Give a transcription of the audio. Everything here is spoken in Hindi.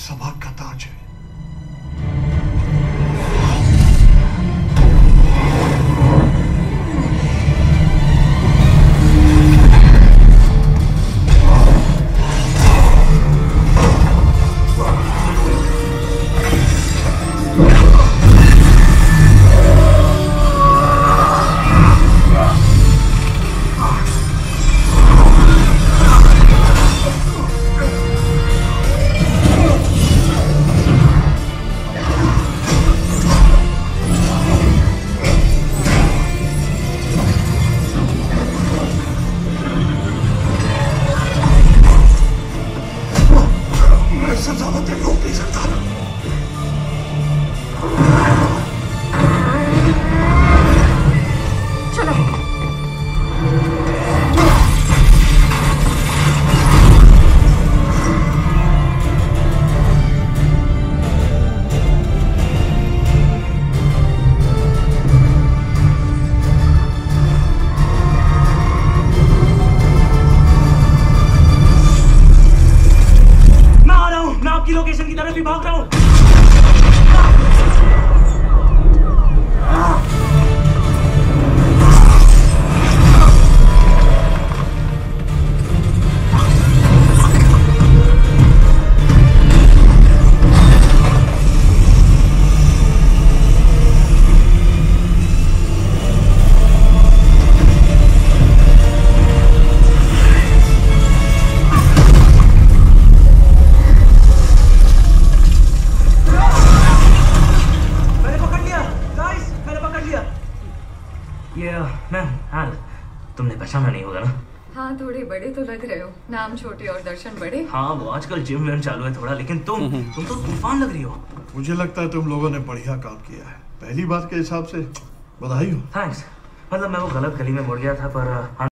सभा का ताज है। आपकी लोकेशन की तरफ ही भाग रहा हूं। मैम हाँ, तुमने पहचाना नहीं होगा ना? हाँ थोड़े बड़े तो लग रहे हो, नाम छोटे और दर्शन बड़े। हाँ वो आजकल जिम विम चालू है थोड़ा, लेकिन तुम तो तूफान लग रही हो। मुझे लगता है तुम लोगों ने बढ़िया काम किया है। पहली बार के हिसाब से बधाई हो। थैंक्स। मतलब मैं वो गलत गली में मुड़ गया था पर